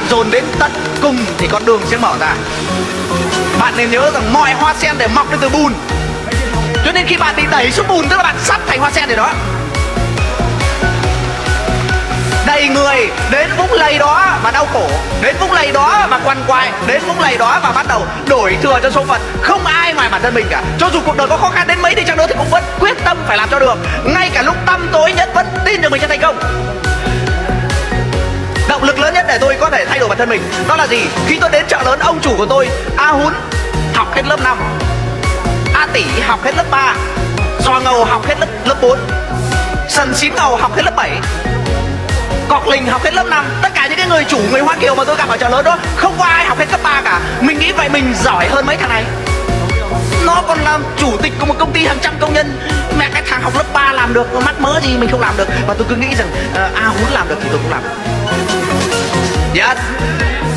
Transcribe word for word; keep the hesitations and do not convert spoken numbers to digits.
dồn đến tận cùng thì con đường sẽ mở ra. Bạn nên nhớ rằng mọi hoa sen đều mọc lên từ bùn, cho nên khi bạn bị đẩy xuống bùn tức là bạn sắp thành hoa sen rồi đó. Đầy người đến vũng lầy đó và đau khổ, đến vũng lầy đó và quằn quại, đến vũng lầy đó và bắt đầu đổi thừa cho số phận. Không ai ngoài bản thân mình cả. Cho dù cuộc đời có khó khăn đến mấy đi chăng nữa thì cũng vẫn quyết tâm phải làm cho được. Ngay cả lúc tăm tối nhất vẫn tin rằng mình sẽ thành công. Động lực lớn nhất để tôi có thể thay đổi bản thân mình đó là gì? Khi tôi đến chợ lớn, ông chủ của tôi A Hún học hết lớp năm, A Tỷ học hết lớp ba, Giò Ngầu học hết lớp lớp bốn, Sần Xín Ngầu học hết lớp bảy, Cọc Lình học hết lớp năm. Tất cả những cái người chủ, người Hoa Kiều mà tôi gặp ở chợ lớn đó không có ai học hết cấp ba cả. Mình nghĩ vậy mình giỏi hơn mấy thằng này. Nó còn làm chủ tịch của một công ty hàng trăm công nhân. Mẹ, cái thằng học lớp ba làm được, nó mắc mớ gì mình không làm được. Và tôi cứ nghĩ rằng uh, A Hún làm được thì tôi cũng làm được. Yes.